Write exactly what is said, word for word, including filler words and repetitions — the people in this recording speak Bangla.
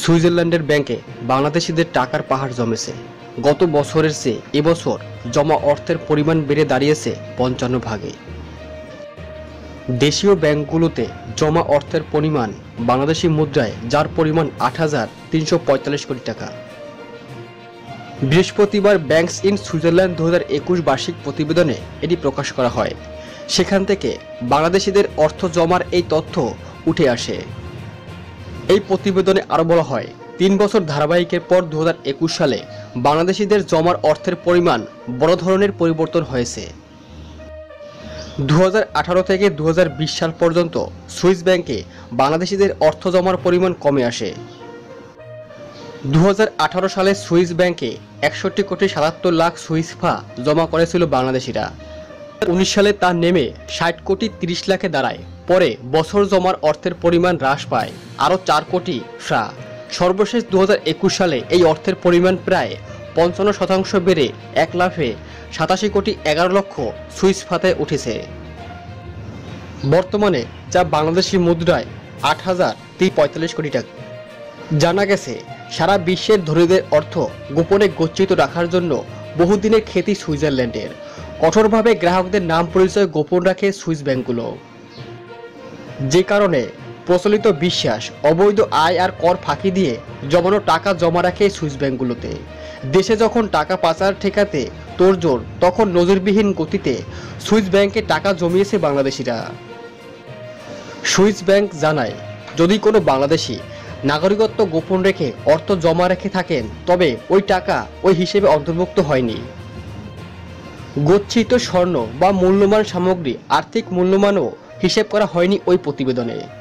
সুইজারল্যান্ডের ব্যাংকে বাংলাদেশিদের টাকার পাহাড় জমেছে। গত বছরের চেয়ে এবছর জমা অর্থের পরিমাণ বেড়ে দাঁড়িয়েছে পঞ্চান্ন ভাগে। দেশীয় ব্যাংকগুলোতে জমা অর্থের পরিমাণ বাংলাদেশি মুদ্রায় যার পরিমাণ আট হাজার তিনশো পঁয়তাল্লিশ কোটি টাকা। বৃহস্পতিবার ব্যাংকস ইন সুইজারল্যান্ড দু হাজার একুশ বার্ষিক প্রতিবেদনে এটি প্রকাশ করা হয়। সেখান থেকে বাংলাদেশিদের অর্থ জমার এই তথ্য উঠে আসে। এই প্রতিবেদনে আরও বলা হয়, তিন বছর ধারাবাহিকের পর দু হাজার একুশ সালে বাংলাদেশিদের জমার অর্থের পরিমাণ বড় ধরনের পরিবর্তন হয়েছে। দু হাজার আঠারো থেকে দু হাজার বিশ সাল পর্যন্ত সুইস ব্যাংকে বাংলাদেশিদের অর্থ জমার পরিমাণ কমে আসে। দু হাজার আঠারো সালে সুইস ব্যাংকে একষট্টি কোটি সাতাত্তর লাখ সুইস ফ্রাঁ জমা করেছিল বাংলাদেশিরা। উনিশ সালে তা নেমে ষাট কোটি তিরিশ লাখে দাঁড়ায়। পরে বছর জমার অর্থের পরিমাণ হ্রাস পায় আরও চার কোটি ফ্রাঁ। সর্বশেষ দু হাজার একুশ সালে এই অর্থের পরিমাণ প্রায় পঞ্চান্ন শতাংশ বেড়ে এক লাফে সাতাশি কোটি এগারো লক্ষ সুইস ফ্রাঁতে উঠেছে। বর্তমানে যা বাংলাদেশি মুদ্রায় আট হাজার তিনশো পঁয়তাল্লিশ কোটি টাকা। জানা গেছে, সারা বিশ্বের ধনীদের অর্থ গোপনে গচ্ছিত রাখার জন্য বহুদিনের খ্যাতি সুইজারল্যান্ডের। কঠোরভাবে গ্রাহকদের নাম পরিচয় গোপন রাখে সুইস ব্যাংকগুলো, যে কারণে প্রচলিত বিশ্বাস অবৈধ আয় আর কর ফাঁকি দিয়ে জমানো টাকা জমা রাখে সুইস ব্যাংকগুলোতে। দেশে যখন টাকা পাচার ঠেকাতে তোড়জোড়, তখন নজিরবিহীন গতিতে সুইস ব্যাংকে টাকা জমিয়েছে বাংলাদেশিরা। সুইস ব্যাংক জানায়, যদি কোনো বাংলাদেশি নাগরিকত্ব গোপন রেখে অর্থ জমা রেখে থাকেন, তবে ওই টাকা ওই হিসেবে অন্তর্ভুক্ত হয়নি। গচ্ছিত স্বর্ণ বা মূল্যবান সামগ্রী আর্থিক মূল্যমানও হিসেব করা হয়নি ওই প্রতিবেদনে।